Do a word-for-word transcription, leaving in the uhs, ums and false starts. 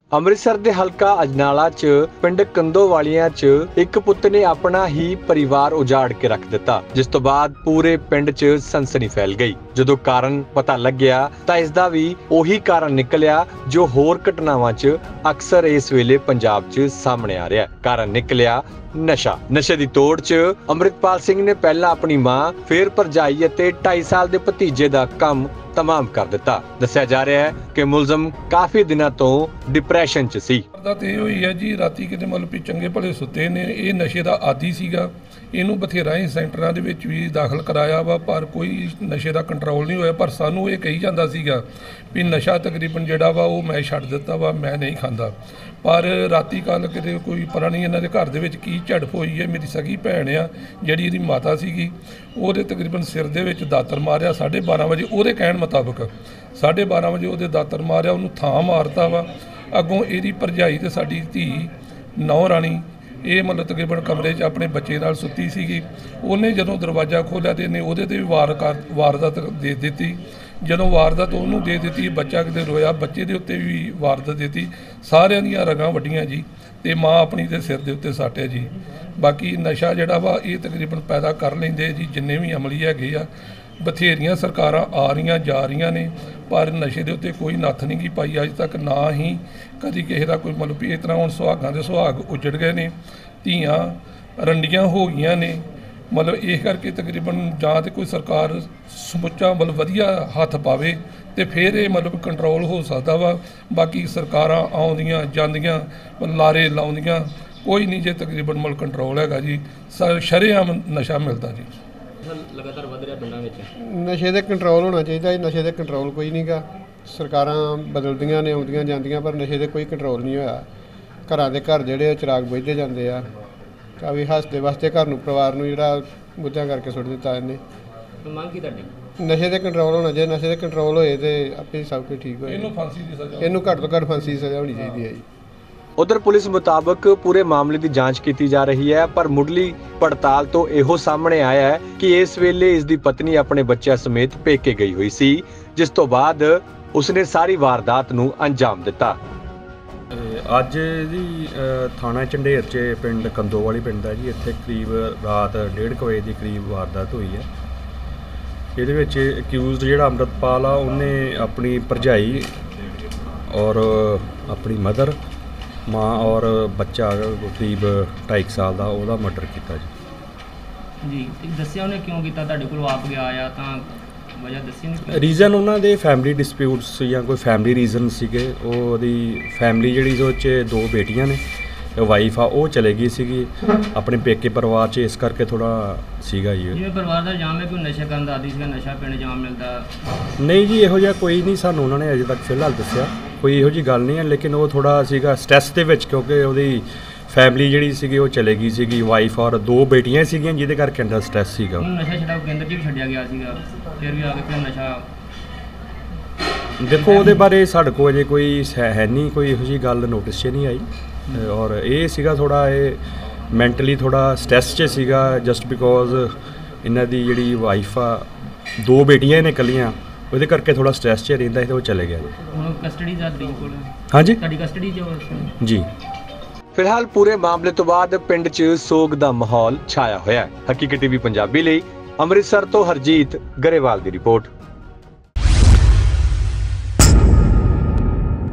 ਅੰਮ੍ਰਿਤਸਰ ਦੇ ਹਲਕਾ ਅਜਨਾਲਾ 'ਚ ਪਿੰਡ ਕੰਦੋਵਾਲੀਆਂ 'ਚ ਇੱਕ ਪੁੱਤ ਨੇ ਆਪਣਾ ਹੀ ਪਰਿਵਾਰ ਉਜਾੜ ਕੇ ਰੱਖ ਦਿੱਤਾ, ਜਿਸ ਤੋਂ ਬਾਅਦ ਪੂਰੇ ਪਿੰਡ 'ਚ ਸਨਸਨੀ ਫੈਲ ਗਈ। ਜਦੋਂ ਕਾਰਨ ਪਤਾ ਲੱਗਿਆ ਤਾਂ ਇਸ ਦਾ ਵੀ ਉਹੀ ਕਾਰਨ ਨਿਕਲਿਆ ਜੋ ਹੋਰ ਘਟਨਾਵਾਂ 'ਚ ਅਕਸਰ ਇਸ ਵੇਲੇ ਪੰਜਾਬ 'ਚ ਸਾਹਮਣੇ ਆ ਰਿਹਾ। ਕਾਰਨ ਨਿਕਲਿਆ ਨਸ਼ਾ। ਨਸ਼ੇ ਦੀ ਤੋੜ 'ਚ ਅੰਮ੍ਰਿਤਪਾਲ ਸਿੰਘ ਨੇ ਪਹਿਲਾਂ ਆਪਣੀ ਮਾਂ, ਫਿਰ ਭਰਜਾਈ ਅਤੇ ਢਾਈ ਸਾਲ ਦੇ ਭਤੀਜੇ ਦਾ ਕੰਮ तमाम कर दिता। दस्सिया जा रहा है कि मुलजम काफी दिनों तो डिप्रैशन च सी। ते होई है जी राती किते मतलब भी चंगे भले सुते ने, ये नशे का आदी सीगा। ਇਹਨੂੰ ਬਥੇਰਾ ਹੀ ਸੈਂਟਰਾਂ ਦੇ ਵਿੱਚ ਵੀ ਦਾਖਲ ਕਰਾਇਆ ਵਾ, ਪਰ ਕੋਈ ਨਸ਼ੇ ਦਾ ਕੰਟਰੋਲ ਨਹੀਂ ਹੋਇਆ। ਪਰ ਸਾਨੂੰ ਇਹ ਕਹੀ ਜਾਂਦਾ ਸੀਗਾ ਵੀ ਨਸ਼ਾ ਤਕਰੀਬਨ ਜਿਹੜਾ ਵਾ ਉਹ ਮੈਂ ਛੱਡ ਦਿੱਤਾ ਵਾ, ਮੈਂ ਨਹੀਂ ਖਾਂਦਾ। ਪਰ ਰਾਤੀ ਕੱਲ੍ਹ ਕਿਤੇ ਕੋਈ ਪਤਾ ਨਹੀਂ ਇਹਨਾਂ ਦੇ ਘਰ ਦੇ ਵਿੱਚ ਕੀ ਝੜਪ ਹੋਈ ਹੈ। ਮੇਰੀ ਸਗੀ ਭੈਣ ਆ ਜਿਹੜੀ ਇਹਦੀ ਮਾਤਾ ਸੀਗੀ, ਉਹਦੇ ਤਕਰੀਬਨ ਸਿਰ ਦੇ ਵਿੱਚ ਦਾਤਰ ਮਾਰਿਆ ਸਾਢੇ ਬਾਰਾਂ ਵਜੇ, ਉਹਦੇ ਕਹਿਣ ਮੁਤਾਬਕ ਸਾਢੇ ਬਾਰਾਂ ਵਜੇ ਉਹਦੇ ਦਾਤਰ ਮਾਰਿਆ, ਉਹਨੂੰ ਥਾਂ ਮਾਰਤਾ ਵਾ। ਅੱਗੋਂ ਇਹਦੀ ਭਰਜਾਈ ਤੇ ਸਾਡੀ ਧੀ ਨੌ ਰਾਣੀ ਇਹ ਮਤਲਬ ਤਕਰੀਬਨ ਕਮਰੇ 'ਚ ਆਪਣੇ ਬੱਚੇ ਨਾਲ ਸੁੱਤੀ ਸੀਗੀ। ਉਹਨੇ ਜਦੋਂ ਦਰਵਾਜ਼ਾ ਖੋਲ੍ਹਿਆ ਤੇ ਇਹਨੇ ਉਹਦੇ 'ਤੇ ਵੀ ਵਾਰ ਕਰ ਵਾਰਦਾਤ ਦੇ ਦਿੱਤੀ। ਜਦੋਂ ਵਾਰਦਾਤ ਉਹਨੂੰ ਦੇ ਦਿੱਤੀ, ਬੱਚਾ ਕਿਤੇ ਰੋਇਆ, ਬੱਚੇ ਦੇ ਉੱਤੇ ਵੀ ਵਾਰਦਾਤ ਦਿੱਤੀ। ਸਾਰਿਆਂ ਦੀਆਂ ਰਗਾਂ ਵੱਡੀਆਂ ਜੀ, ਤੇ ਮਾਂ ਆਪਣੀ ਦੇ ਸਿਰ ਦੇ ਉੱਤੇ ਸਾਟਿਆ ਜੀ। ਬਾਕੀ ਨਸ਼ਾ ਜਿਹੜਾ ਵਾ ਇਹ ਤਕਰੀਬਨ ਪੈਦਾ ਕਰ ਲੈਂਦੇ ਜੀ ਜਿੰਨੇ ਵੀ ਅਮਲੀ ਹੈਗੇ ਆ। ਬਥੇਰੀਆਂ ਸਰਕਾਰਾਂ ਆ ਰਹੀਆਂ ਜਾ ਰਹੀਆਂ ਨੇ, ਪਰ ਨਸ਼ੇ ਦੇ ਉੱਤੇ ਕੋਈ ਨੱਥ ਨਹੀਂ ਗੀ ਪਾਈ ਅੱਜ ਤੱਕ, ਨਾ ਹੀ ਕਦੀ ਕਿਸੇ ਦਾ ਕੋਈ ਮਤਲਬ ਵੀ ਇਸ ਤਰ੍ਹਾਂ ਹੁਣ ਸੁਹਾਗਾਂ ਦੇ ਸੁਹਾਗ ਉੱਜੜ ਗਏ ਨੇ, ਧੀਆਂ ਰੰਡੀਆਂ ਹੋ ਗਈਆਂ ਨੇ। ਮਤਲਬ ਇਸ ਕਰਕੇ ਤਕਰੀਬਨ ਜਾਂ ਤਾਂ ਕੋਈ ਸਰਕਾਰ ਸਮੁੱਚਾ ਮਤਲਬ ਵਧੀਆ ਹੱਥ ਪਾਵੇ ਤੇ ਫਿਰ ਇਹ ਮਤਲਬ ਕੰਟਰੋਲ ਹੋ ਸਕਦਾ ਵਾ। ਬਾਕੀ ਸਰਕਾਰਾਂ ਆਉਂਦੀਆਂ ਜਾਂਦੀਆਂ ਲਾਰੇ ਲਾਉਂਦੀਆਂ, ਕੋਈ ਨਹੀਂ ਜੇ ਤਕਰੀਬਨ ਮਤਲਬ ਕੰਟਰੋਲ ਹੈਗਾ ਜੀ। ਸ਼ਰੇਆਮ ਨਸ਼ਾ ਮਿਲਦਾ ਜੀ, ਲਗਾਤਾਰ ਵਧ ਰਿਹਾ ਪਿੰਡਾਂ ਵਿੱਚ। ਨਸ਼ੇ ਦੇ ਕੰਟਰੋਲ ਹੋਣਾ ਚਾਹੀਦਾ ਜੀ। ਨਸ਼ੇ ਦੇ ਕੰਟਰੋਲ ਕੋਈ ਨਹੀਂ ਗਾ। ਸਰਕਾਰਾਂ ਬਦਲਦੀਆਂ ਨੇ, ਆਉਂਦੀਆਂ ਜਾਂਦੀਆਂ, ਪਰ ਨਸ਼ੇ ਦੇ ਕੋਈ ਕੰਟਰੋਲ ਨਹੀਂ ਹੋਇਆ। ਘਰਾਂ ਦੇ ਘਰ ਜਿਹੜੇ ਚਿਰਾਗ ਬੁਝਦੇ ਜਾਂਦੇ ਆ, ਤਾਂ ਵੀ ਹੱਸਦੇ ਵਾਸਤੇ ਘਰ ਨੂੰ ਪਰਿਵਾਰ ਨੂੰ ਜਿਹੜਾ ਮੁੱਦਿਆਂ ਕਰਕੇ ਸੁੱਟ ਦਿੱਤਾ ਇਹਨੇ। ਮੰਗ ਕੀ ਤੁਹਾਡੀ? ਨਸ਼ੇ ਦੇ ਕੰਟਰੋਲ ਹੋਣਾ ਚਾਹੀਦਾ। ਨਸ਼ੇ ਦੇ ਕੰਟਰੋਲ ਹੋਏ ਤੇ ਆਪੇ ਸਭ ਕੁਝ ਠੀਕ ਹੋਏ। ਇਹਨੂੰ ਫਾਂਸੀ ਦੀ ਸਜ਼ਾ, ਇਹਨੂੰ ਘੱਟ ਤੋਂ ਘੱਟ ਫਾਂਸੀ ਦੀ ਸਜ਼ਾ ਹੋਣੀ ਚਾਹੀਦੀ ਹੈ ਜੀ। उधर पुलिस मुताबिक पूरे मामले की जांच की जा रही है, पर मुढ़ली पड़ताल तो यहो सामने आया है कि इस वेले इसकी पत्नी अपने बच्चों समेत पेके गई हुई सी, जिस तो बाद उसने सारी वारदात नूं अंजाम दिता। ਅੱਜ ਜੀ ਥਾਣਾ ਝੰਡੇਰ 'ਚ ਪਿੰਡ ਕੰਦੋਵਾਲੀ ਪਿੰਡ ਦਾ ਜੀ, ਇੱਥੇ ਕਰੀਬ ਰਾਤ ਡੇਢ ਕੁ ਵਜੇ ਦੇ ਕਰੀਬ ਵਾਰਦਾਤ ਹੋਈ ਹੈ। ਇਹਦੇ ਵਿੱਚ ਅਕਿਊਜ਼ਡ ਜਿਹੜਾ ਅੰਮ੍ਰਿਤਪਾਲ ਆ, ਉਹਨੇ ਆਪਣੀ ਭਰਜਾਈ ਔਰ ਆਪਣੀ ਮਦਰ, ਮਾਂ ਔਰ ਬੱਚਾ ਕਰੀਬ ਢਾਈ ਸਾਲ ਦਾ, ਉਹਦਾ ਮਰਡਰ ਕੀਤਾ ਜੀ। ਜੀ ਤੇ ਦੱਸਿਆ ਉਹਨੇ ਕਿਉਂ ਕੀਤਾ? ਤੁਹਾਡੇ ਕੋਲ ਆਪ ਗਿਆ ਆ ਤਾਂ ਵਜ੍ਹਾ ਦੱਸੀ ਨਹੀਂ? ਰੀਜ਼ਨ ਉਹਨਾਂ ਦੇ ਫੈਮਿਲੀ ਡਿਸਪਿਊਟਸ ਜਾਂ ਕੋਈ ਫੈਮਿਲੀ ਰੀਜ਼ਨ ਸੀਗੇ। ਉਹ ਉਹਦੀ ਫੈਮਿਲੀ ਜਿਹੜੀ ਉਹ 'ਚ ਦੋ ਬੇਟੀਆਂ ਨੇ, ਵਾਈਫ ਆ ਉਹ ਚਲੇ ਗਈ ਸੀਗੀ ਆਪਣੇ ਪੇਕੇ ਪਰਿਵਾਰ 'ਚ, ਇਸ ਕਰਕੇ ਥੋੜਾ ਸੀਗਾ ਜੀ। ਜਿਵੇਂ ਪਰਿਵਾਰ ਦਾ ਇਲਜ਼ਾਮ ਹੈ ਕਿ ਨਸ਼ਾ ਕਰਨ ਦਾ ਆਦੀ ਸੀਗਾ, ਨਸ਼ਾ ਪੀਣ ਜਾਮ ਮਿਲਦਾ। ਨਹੀਂ ਜੀ, ਇਹੋ ਜਿਹਾ ਕੋਈ ਨਹੀਂ ਸਾਨੂੰ ਉਹਨਾਂ ਨੇ ਅਜੇ ਤੱਕ ਫਿਲਹਾਲ ਦੱਸਿਆ, ਕੋਈ ਇਹੋ ਜਿਹੀ ਗੱਲ ਨਹੀਂ ਹੈ। ਲੇਕਿਨ ਉਹ ਥੋੜਾ ਸੀਗਾ ਸਟ੍ਰੈਸ ਦੇ ਵਿੱਚ, ਕਿਉਂਕਿ ਉਹਦੀ ਫੈਮਿਲੀ ਜਿਹੜੀ ਸੀਗੀ ਉਹ ਚਲੇ ਗਈ ਸੀਗੀ, ਵਾਈਫ ਔਰ ਦੋ ਬੇਟੀਆਂ ਸੀਗੀਆਂ, ਜਿਹਦੇ ਕਰਕੇ ਅੰਦਰ ਸਟ੍ਰੈਸ ਸੀਗਾ। ਨਸ਼ਾ ਛਡਾਓ ਕੇਂਦਰ 'ਚ ਵੀ ਛੱਡਿਆ ਗਿਆ ਸੀਗਾ, ਫਿਰ ਵੀ ਆ ਕੇ ਫਿਰ ਨਸ਼ਾ। ਦੇਖੋ ਉਹਦੇ ਬਾਰੇ ਸਾਡੇ ਕੋਲ ਅਜੇ ਕੋਈ ਹੈ ਨਹੀਂ, ਕੋਈ ਇਹੋ ਜਿਹੀ ਗੱਲ ਨੋਟਿਸ 'ਚ ਨਹੀਂ ਆਈ। ਔਰ ਇਹ ਸੀਗਾ ਥੋੜਾ ਇਹ ਮੈਂਟਲੀ ਥੋੜਾ ਸਟ੍ਰੈਸ 'ਚ ਸੀਗਾ, ਜਸਟ ਬਿਕੋਜ਼ ਇਹਨਾਂ ਦੀ ਜਿਹੜੀ ਵਾਈਫ ਆ, ਦੋ ਬੇਟੀਆਂ ਨੇ ਇਕੱਲੀਆਂ, ਉਹਦੇ ਕਰਕੇ ਥੋੜਾ ਸਟ੍ਰੈਸ 'ਚ ਰਹਿੰਦਾ ਸੀ ਤੇ ਉਹ ਚਲੇ ਗਿਆ ਜੀ। ਹੁਣ ਕਸਟਡੀ ਦਾ ਤੁਹਾਡੀ ਕੋਲ? ਹਾਂਜੀ, ਤੁਹਾਡੀ ਕਸਟਡੀ 'ਚ ਜੀ। फिलहाल पूरे मामले तो बाद पिंड च सोग दा माहौल छाया होया है। हकीकत टीवी पंजाबी लई अमृतसर तो हरजीत गरेवाल दी रिपोर्ट।